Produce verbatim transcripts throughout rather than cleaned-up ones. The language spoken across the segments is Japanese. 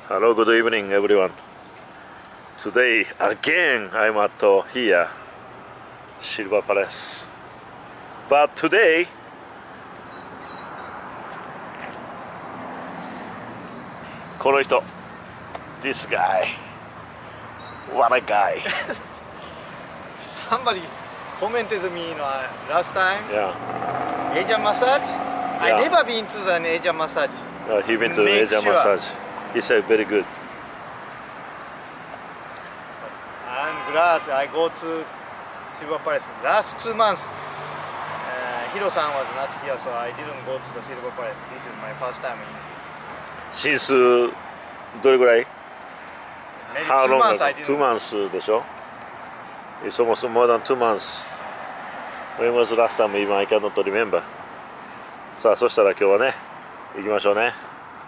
Hello, good evening, everyone. Today, again, I'm at uh, here, Silver Palace. But today, Konohito, this guy, what a guy. Somebody commented to me uh, last time. Yeah. Asian massage. Yeah. I never been to an Asian massage. Uh, he went to Make Asian sure. massage. He said very good. I'm glad I go to Silver Palace last two months. Uh, Hiro-san was not here, so I didn't go to the Silver Palace. This is my first time in. Since uh, どれぐらい Maybe How two long months ago? I didn't. Two months でしょ It's almost more than two months. When was the last time? Even I cannot remember. さあ、そしたら今日はね、行きましょうね。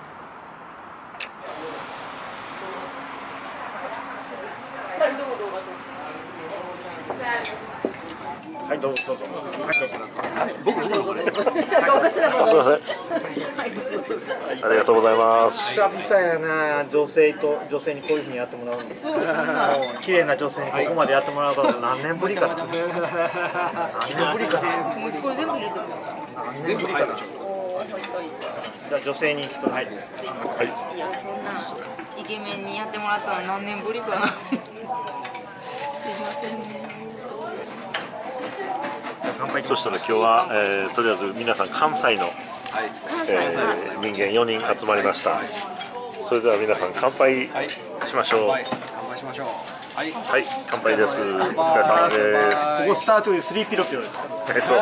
はいどうぞどうぞ。はいどうぞ。 あ、すいません。ありがとうございます。 久々やな、女性と女性にこういうふうにやってもらうんです。もう綺麗な女性にここまでやってもらうのは何年ぶりかな。何年ぶりかな。 これ全部入れても全部入るでしょ。じゃあ女性に一人入るんですか。 はい。 いやそんなイケメンにやってもらったの何年ぶりかなすいませんねそしたら今日は、えー、とりあえず皆さん関西の、えー、人間よにん集まりました。それでは皆さん乾杯しましょう。はい、 乾杯しましょう。はい、 はい、乾杯です。お疲れ様です。 ここスタートでスリーピロピロですか。 そう。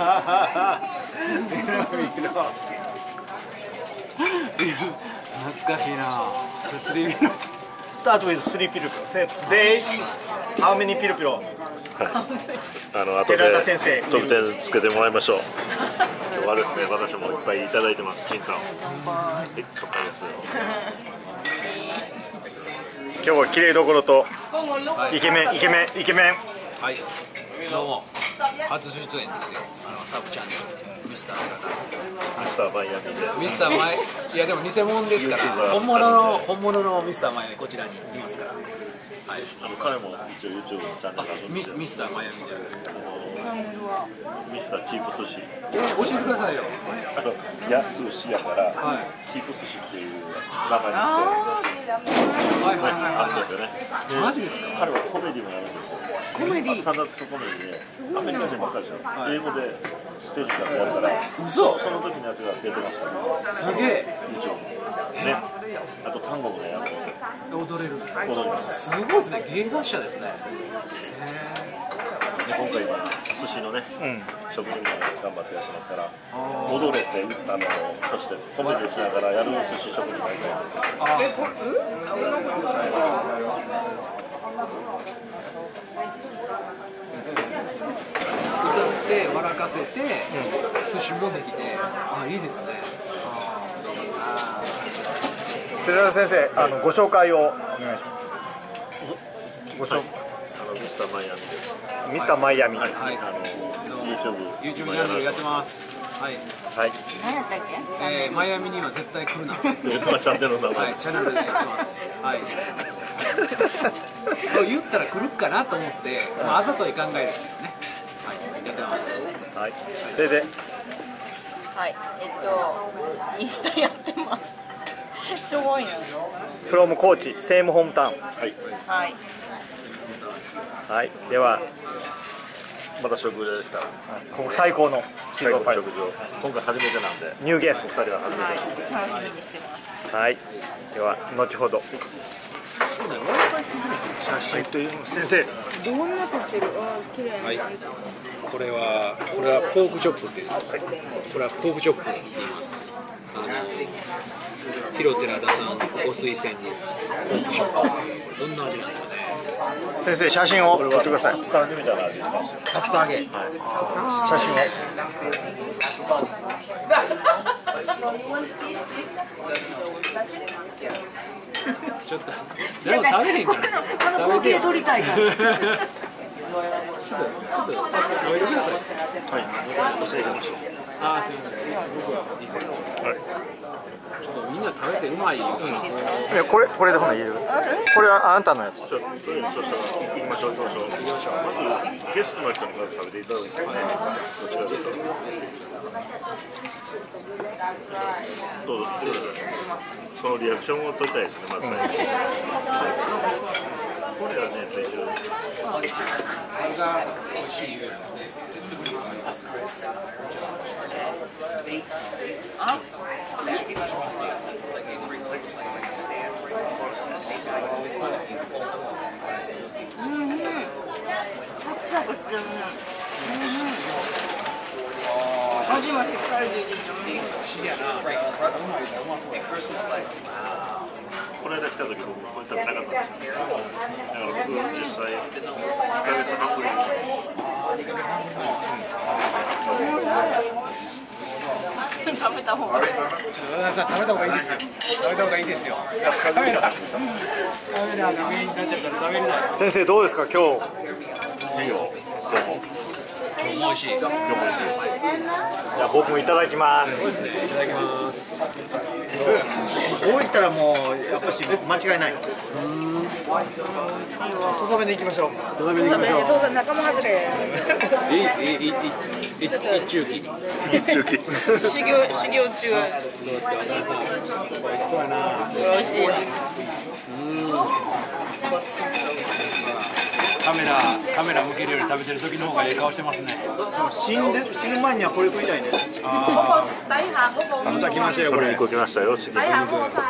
懐かしいな。スリーピロ。 スタート with スリーピロピロ。Today, how many ピロピロ？ あの後で寺田先生得点つけてもらいましょう。今日はですね、私もいっぱいいただいてます。チンタン。はい、乾杯ですよ。 今日は綺麗どころとイケメンイケメンイケメン。 はい。どうも。初出演ですよ。あのサブチャンネルミスターミスターマイアミで。 ミスターマイいやでも偽物ですから。本物の本物のミスターマイアミこちらにいますから。はい。 あの彼も一応 YouTube のチャンネルがあるんミですけどスミスターマイアミであるんですけど。 ミスターチープ寿司。 え教えてくださいよ。 あの安寿司やから、 はい。 チープ寿司っていう名前にしてはいはいはいあるんですよね。 はい。マジですか。 彼はコメディもやるんですよ。 コメディスタンダップコメディでアメリカ人ばっかりでしょ。英語でステージからやるから。 嘘。 その時のやつが出てますから。 すげえ。 YouTube ね。あと単語もねやるんですよ。 踊れる。 踊ります。 すごいですね。芸達者ですね。へえ。 で今回は寿司のね、職人も頑張ってやってますから、踊れてあのそしてコメディしながらやる寿司職人がいたりとか。 あ歌って笑かせて、寿司もできて、あいいですね。 寺田先生、あのご紹介をお願いします。ご紹介。 あのミスターマイアミです。 ミスターマイアミ。 はい。 はい。 あの YouTube YouTube チャンネルやってます。はい。 はい。 何やったっけえー、マイアミには絶対来るな。はチャンネルの名前い、 ですチャンネルでやってます。はい。そう言ったら来るかなと思って、まああざとい考えですけどね。はい、やってます。 はい。それではいえっとインスタやってますしょぼいな from 高知セームホームタウン。 はい。 はいはい。ではまた食事できたらここ最高のシルバーパレス食事を今回初めてなんでニューゲスお二人は初めてはいなんで。 楽しみにしてますト。はい。では後ほど。写真というの先生。 どんな撮ってるあ綺麗なはい。これはこれはポークチョップっていうんですか。これはポークチョップって言います。あの広寺田さんご推薦のポークチョップですけど、これどんな味なんですかね。 先生写真を撮ってください。 スタンドみたいな味がしますよ。 カツタ揚げ。 写真を。 ちょっと誰も食べへんから。 この光景撮りたいからちょっとちょっと食べてください。 はい。そして行きましょう。 あーすみません。僕ははい。 ちょっとみんな食べてうまい。うん。 いやこれこれでほな言える。これはあなたのやつ。 ちょっととりあえずそしたら行きましょう。行きましょう。まずゲストの人にまず食べていただきたいね。どちらですか。どうぞ。そのリアクションを取りたいですね。まず最初。これはねついてる。 これが美味しいよね。 あ、うんうん。サクサクしてるね。うんうん。味もしっかり出てて、 不思議やな。 この間来た時僕これ食べなかったんですよ。だから僕実際にかげつはんぶりに。 食べた方がいい。 食べた方がいいですよ。食べた方がいいですよ。カメラ、カメラがメインになっちゃったら食べれない。 先生どうですか今日。 いいよ。どうも。 今日も美味しい。今日も美味しい。 じゃあ僕もいただきます。 いただきます。 こういったらもうやっぱし間違いない。土佐弁で行きましょう。土佐弁で行きましょう。 どうぞ仲間外れ。 いいいいいいい一中期。 一中期。 修行修行中。 どうですか。美味しそうやな。 美味しい。 カメラカメラ向けるより食べてる時の方がええ顔してますね。 死んで死ぬ前にはこれ食いたいね。 ああ。また来ましたよこれ。 これ来ましたよ。次。 これはう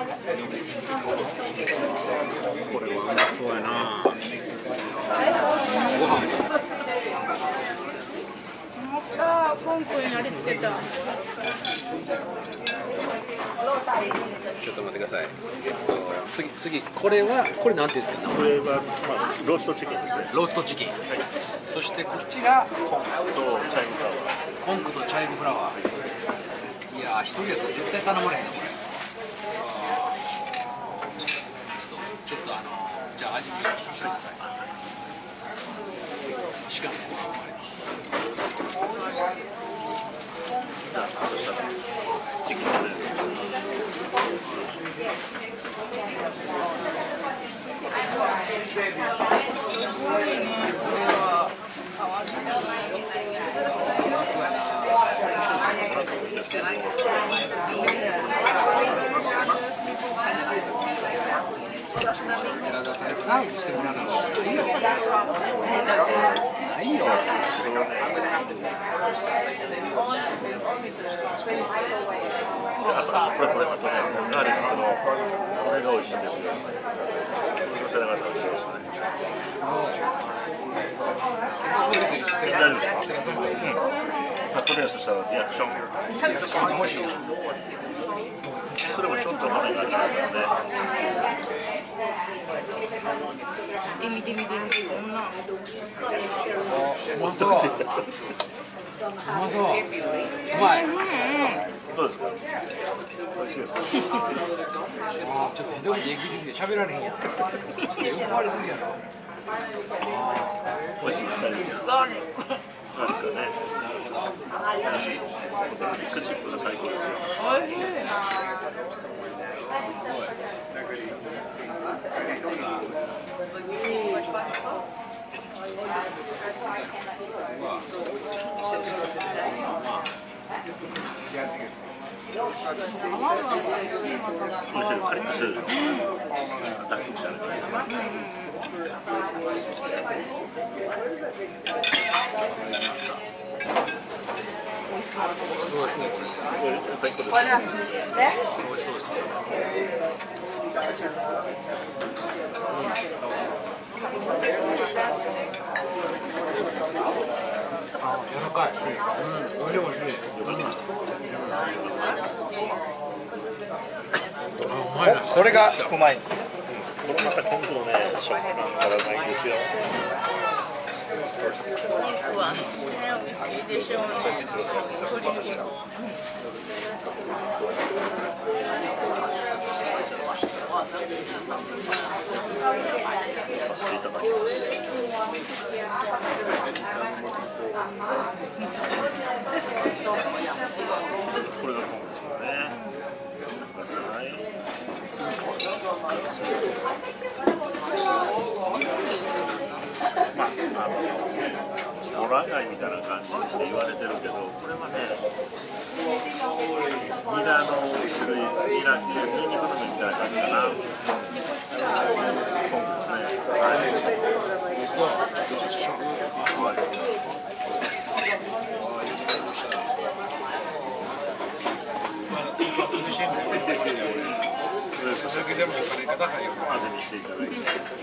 まそうやな。ご飯。 ああ、ポンコになりつけた。 ちょっと待ってください。えっと次次これはこれなんていうんですか。 これはまあローストチキンですね。 ローストチキン。はい。そしてこっちがコンクとチャイムフラワー。 コンクとチャイブフラワー。いやー一人やったら絶対頼まれへんなこれ。ちょっとあのじゃあ味見してください。しかもじゃあそしたらチキンです。 すごいね、これは。 寺田さんサーブしてもらうのがいいよ。ないよ。 あとこれこれあとねガーリックのこれが美味しいんですよ。知らなかったら美味しいですね。大丈夫ですか？まあとりあえずしたらリアクション。 リアクション欲しいな。 それもちょっと前になりますので。 見て見て見て見てこんな。 うまそう。うまそう。うまい。 どうですか？美味しいですか？ あーちょっとひどいで息づきで喋られへんやん。よくありすぎやろ。 美味しいですね。 ガーリック。 ガーリックね。美味しい。クチップが最高ですよ。 美味しい。 むしろカリッとしてるでしょ。ダックみたいな感じで。 そうですねこれ。 これ最高です。 これなん美味しそうですね。あ、柔らかい。いいですか？うん、美味しい美味しい。 これがうまいです。 このまた今度のね食感からうまいんですよ。 肉はね、美味しいでしょうね。鶏肉。 させていただきます。 まあ、あのホラー街みたいな感じって言われてるけど、これはね、ニラの種類、ニラっていうニンニクのみたいな感じかな。そうですね。はい。そう。それだけでもお金が高いよ。味見していただいて。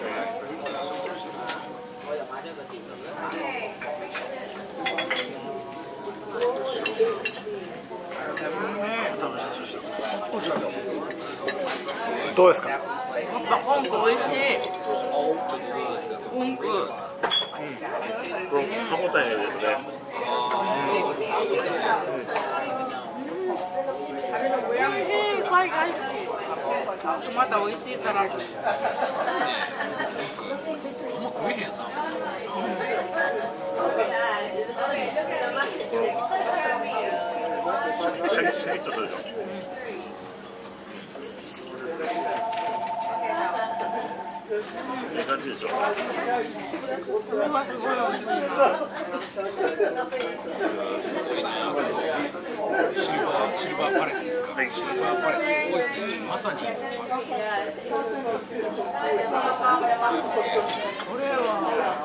どうですか？ ポンク美味しい。ポンク。 うん。歯応えですね。 海外好き。また美味しいサラダ。 あんま食えへんやな。 シャキシャキッとするよ。いい感じでしょ。 これはすごい美味しいな。 すごいな。シルバーシルバーパレスですか。はい、シルバーパレスすごいですね。まさにパレスです。 これは。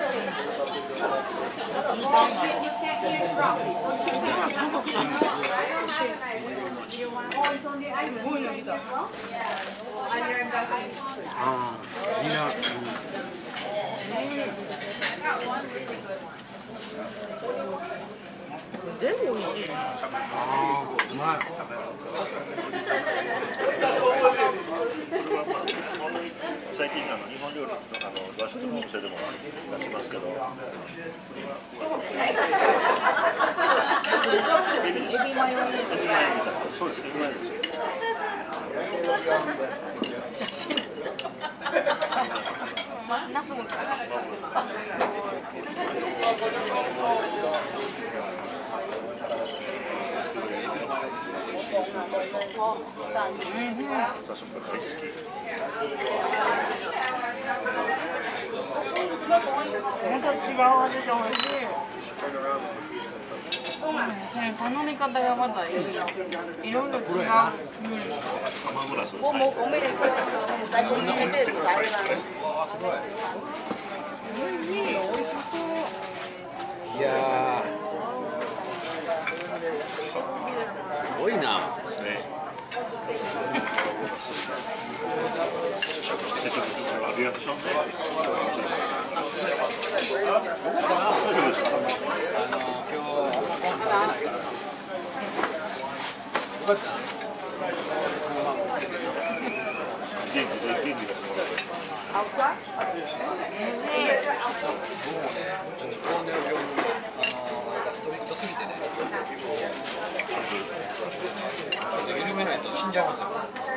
ああ、ニラ。 全部美味しい。 ああ、うまい。 最近あの日本料理のあの和食のお店でも出しますけど、 エビマヨネーズ。 そうです、エビマヨネーズ。 写真。ナスも来た。頼み方がまたいい。いろいろ違う。 もうもうおめでとう。最高に入れてる。 いやー、すごいな。 ですね。リアクションね。大丈夫ですか？ よかった。 元気で元気でもらって。 ストリートすぎてね。緩めないと死んじゃいますよ。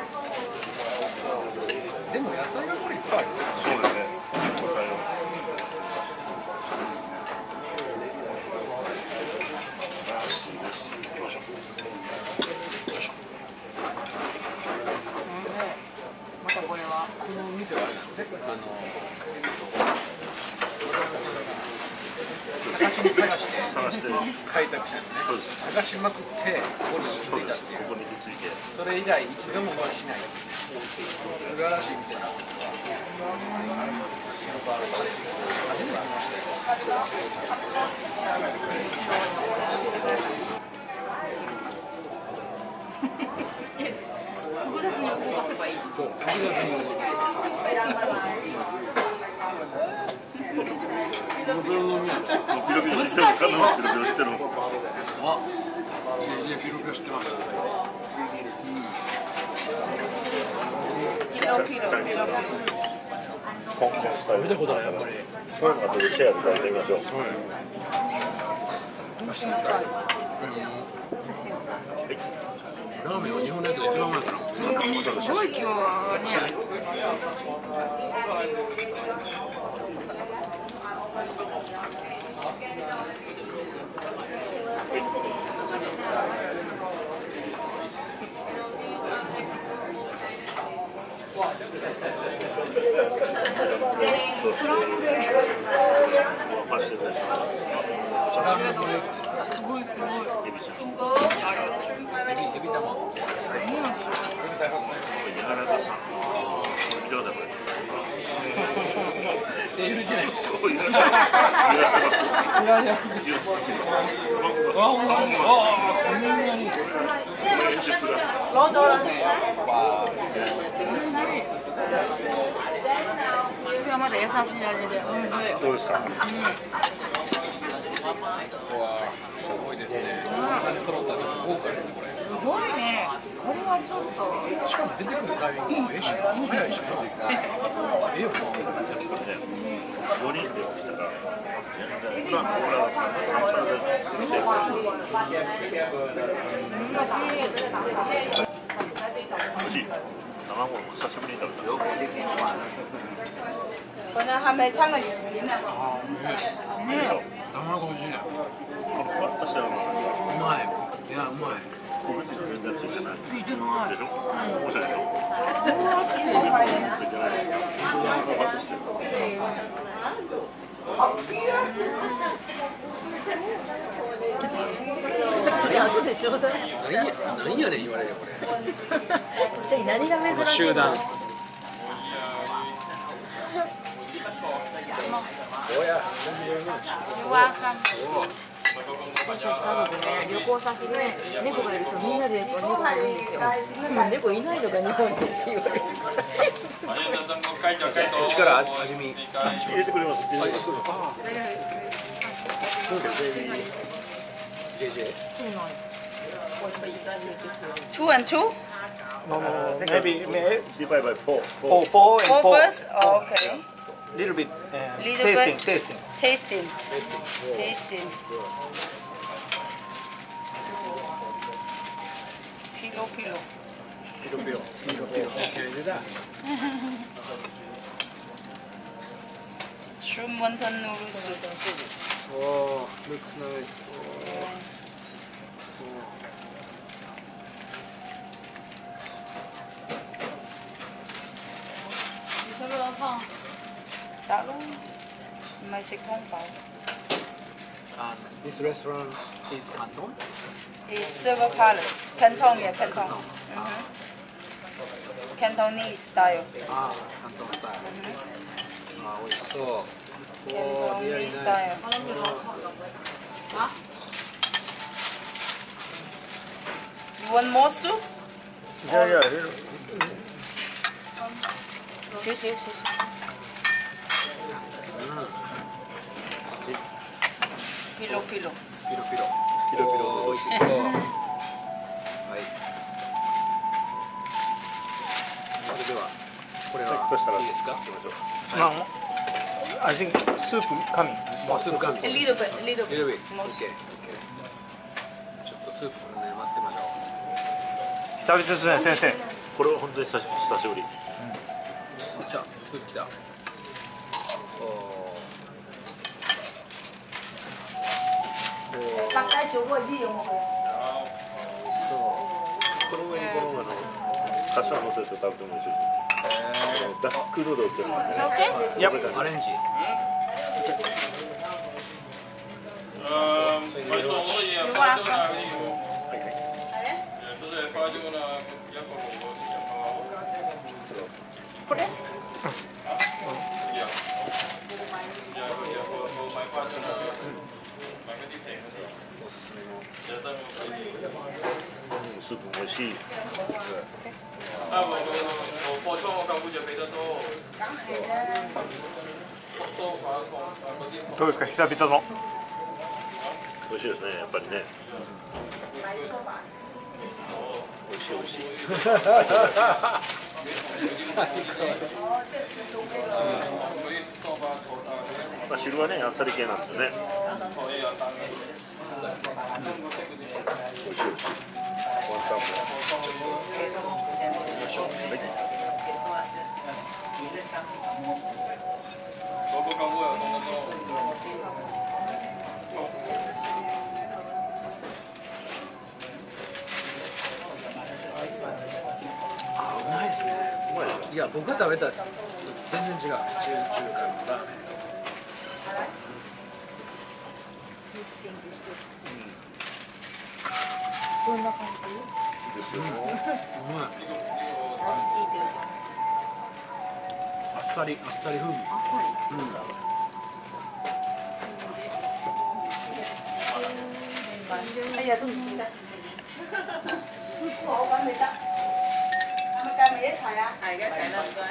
でも野菜がこれいっぱいある。 そうですね。 またこれは。 この店はあれなんですね。あの探しに探して探して開拓したんですね。 そうです。 探しまくってここに行き着いたっていう。 ここに行き着いて。 それ以来一度も終わりしない。素晴らしい店だ。シルバーパレス。初めて見ましたよ。 複雑に動かせばいい。 そう複雑に動かせばピロピロのみやろ。 ピロピロ知ってるの？ピロピロ知ってるの？ あ、ジェイジェイ ピロピロ知ってます。 ピロピロピロピロ。 コンコンスタイル。 見たことないやっぱり。 そういうのがシェアで食べてみましょう。 ラーメンは日本のやつが一番うまいから。 すごい今日はね。 すごいすごい。まだ優しい味で、本当に。 どうですか？ すごいですね。揃った豪華ですねこれ。 すごいね。これはちょっと。 しかも出てくるタイミングもええし、早いし。ええよな。 よにんで起きたら全然普段のオーラがさんさんです。美味しい。卵も久しぶりに食べたよ。 この还没唱个语音呢。 卵美味しいね。 パラッとしたのがうまい。いやうまい。 全然ついてない。 ついてない。 でしょ？面白いでしょ？ついてない。パラッとしてる。 後でちょうだい。 何や何やねん言われるよこれ。 何が珍しいの？ 集団。 私たち家族ね、旅行先で猫がいるとみんなで猫がいるんですよ。猫いないのか日本でって言われる。 力味見。 入れてくれます。 ジェジェ。 Two and two? No, no, maybe, maybe Divide by four. four, four and Four four. first? Oh, okay. Little bit uh, Little tasting, bit. tasting. Tasting. Tasting. Pilo, pilo. ピロピロ。ピロピロ。Okay, that. Shrimp wonton noodle soup. Oh, looks nice. Đã luôn. Mày xịt không phải. And this restaurant is Canton. It's Silver Palace. Canton, yeah, Canton. Mm-hmm. Cantonese style. Ah, Canton style. Ah, 美味しそう。Oh, very Cantonese nice. style. You want more soup? Yeah, yeah. Little. 少少少少。ピロピロ。 ピロピロ。ピロピロ。美味しそう。はい。それではこれはそしたらいいですか？ No, I think soup coming. もうスープか。 A little bit, a little Little bit. bit. More Okay. soup. Okay. ちょっとスープこれね待ってましょう。 久々ですね、先生。 これは本当に久し久しぶり。 来た、スープ来た。お大概九個字用も。 美味しそう。 この上にこのあのカシャ乗せて食べてもいいし。ダックヌードルっていうのがね。 Okay. いや、 アレンジ。 Um, Thank you very much. You're welcome. スープも美味しい。 啊，我我我我裝我舊會就俾得多。 どうですか、久々の。 美味しいですね、やっぱりね。美味しい美味しい。まあ汁はね、あっさり系なんでね。美味しい美味しい。ワンタンも。 あ、うまいですね。 うまいね。 いいや、僕が食べた全然違う。中中華のラーメン。 どんな感じ？ ですよ。 うまい。 だし効いてる。 あっさり、あっさり風味。 あっさり。 うん。 哎呀，都唔得。師傅，我揾你得。係咪計埋一齊啊？係一齊啦，唔該。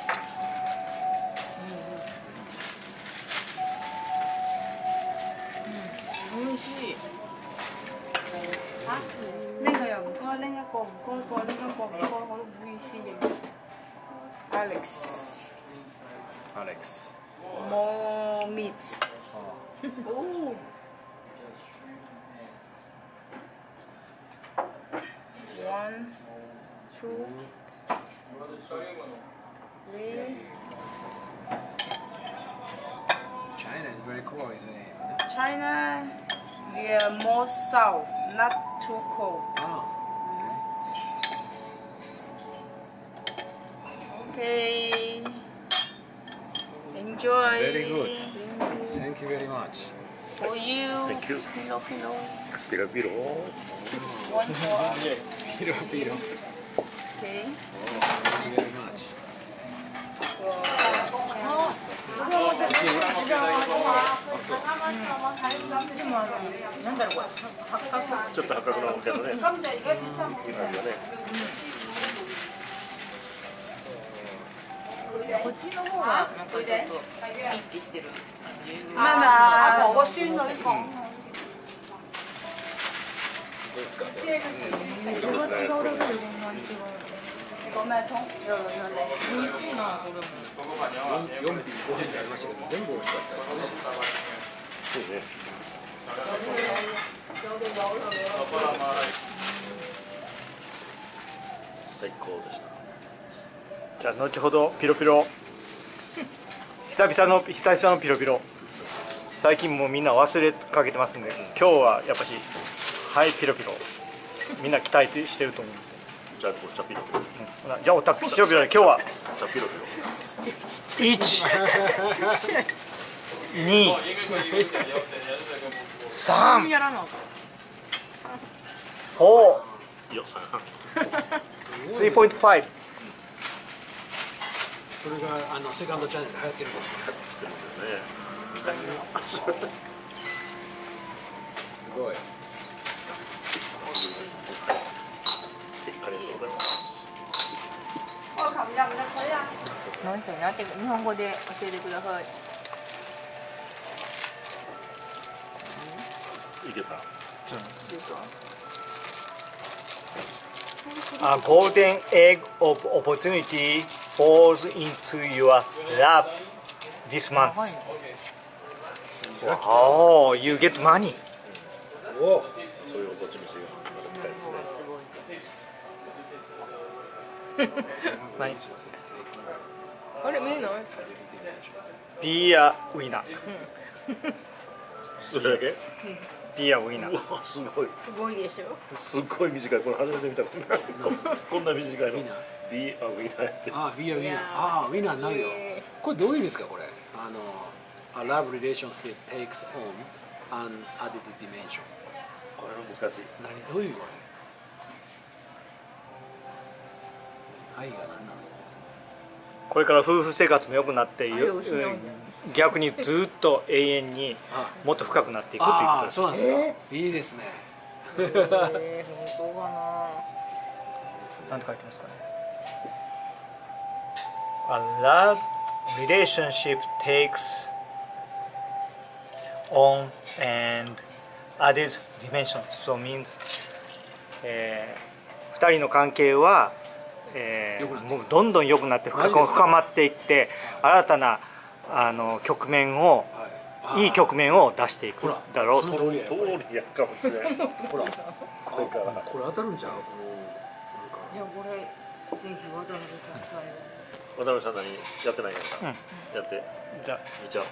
嗯，美味しい。 嚇？呢個又唔該，拎一個唔該，個拎一個唔該，我都唔好意思認。Alex。 Alex。 More meat。哦。One, two, three. China is very cold, isn't it? China, we are more south, not too cold. Ah. Okay. Enjoy. Very good. Thank you very much. For you. Thank you. Pilo, pilo. ピロピロ。 One for us. Piro, piro. Okay. Thank you very much. Wow. ちょっと破格なけどね。今がね。 こっちの方がなんかちょっとピッてしてる感じ。 まあまあ、 我孫女講。 どうですか。 味が違うだけでこんなに違う。 講咩葱？ 美味しいなこれも。 よん品ご品ありましたけど、全部美味しかったですね。 そうね。最高でした。 じゃあ後ほどピロピロ久々の久々のピロピロ最近もうみんな忘れかけてますんで今日はやっぱしはいピロピロみんな期待してると思うんで、 じゃあお茶ピロピロ。 うん、ほなじゃあおたピロピロで今日はお茶ピロピロ。 いちにさんやらな。 フォーよさん。 スリーポイントファイブ。 それがあのセカンドチャンネルで流行ってるんですね。すごい。 ありがとうございます。 何歳になって日本語で教えてください。 いけた。 A golden egg of opportunity falls into your lap this month. Oh, you get money. おそういうおこち道がまた来たいですね。 すごい。 何あれ見えない？ Be a winner. それだけ。 Be a winner. うわすごい。 すごいでしょ。 すっごい短い。これ初めて見た。こんなこんな短いの。 ウィナー Be a winner って。 あ、ウィナーウィナー。あ、ウィナーになるよ。これどういう意味ですかこれ？あの、A love relationship takes on an added dimension。 これは難しい。 何どういうこれ？愛が何なの？ これから夫婦生活も良くなって愛を失うんだよ逆にずっと永遠にもっと深くなっていくということああ、 です。 そうなんですか。いいですね。 えー、本当かな。 なんて書いてますかね。A love relationship takes on and added dimension. So means、えー、ふたりの関係は、えー、もうどんどん良くなって深く深まっていって新たなあの局面を、 はい、 いい局面を出していくだろうと。 その通りや。 通りやかもしれない。 ほら、 これから。 これ当たるんちゃう？ じゃあこれぜひ渡辺さん最後。 渡辺さん何やってないやつか、 うんやってじゃあ見ちゃう、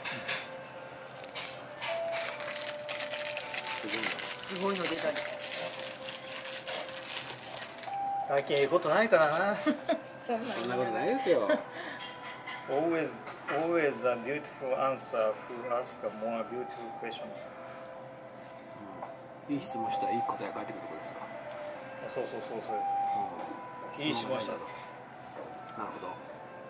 すごいの出たり。 最近ええことないからな。 そんなことないですよ。 Always, always a beautiful answer who ask a more beautiful questions. いい質問したらいい答えが返ってくるところですか。 そうそうそうそう。いい質問した。 なるほど。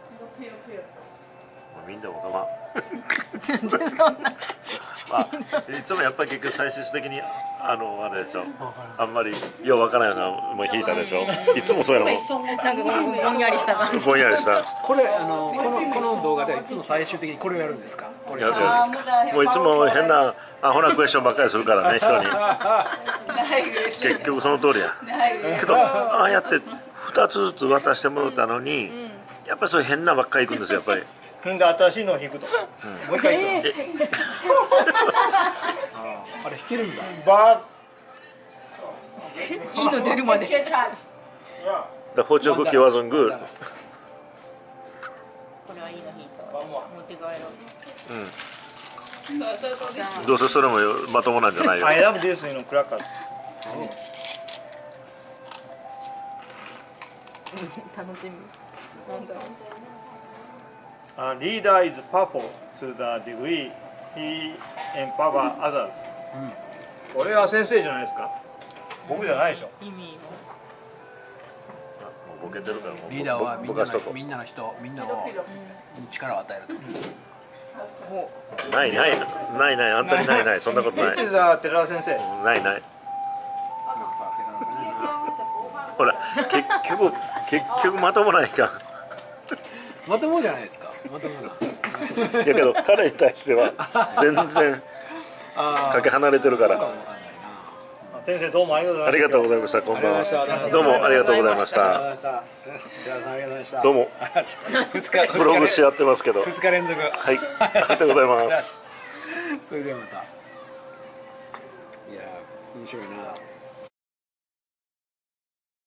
みんなも我慢あ、いつもやっぱり結局最終的にあのあれでしょ、あんまりようわからないようなもう引いたでしょ、いつもそうやの。 なんかぼんやりした感じ。 ぼんやりした。 これあのこのこの動画ではいつも最終的にこれをやるんですか。これやるんですか。 もういつも変なアホなクエスチョンばっかりするからね、人に。結局その通りや。けどああやってふたつずつ渡してもらったのに、やっぱりそういう変なばっかりいくんですよ、やっぱり。 で新しいのを引くと、もう一回引く。 あれ弾けるんだ。 バいいの出るまで。 The fortune cookie wasn't good. これはいいの引いた。持って帰ろう。 うん。どうせそれもまともなんじゃないよ。 I love this in crackers. 楽しみ。なんだろう。 A leader is powerful to the degree he empower others. これは先生じゃないですか。僕じゃないでしょ。 意味ボケてるからもうリーダーはみんなのぼかしとこみんなの人みんなをに力を与えると。 う。ないないないない、あんたにないない、そんなことない。 This is a 寺田先生。 ないない。ほら結局結局まともないか。 まともじゃないですか。まともな。 だけど彼に対しては全然かけ離れてるから。 先生どうもありがとうございました。 ありがとうございました。こんばんは。どうもありがとうございました。どうもブログし合ってますけど。 ふつか連続。 はい、ありがとうございます。 それではまた。いや面白いな。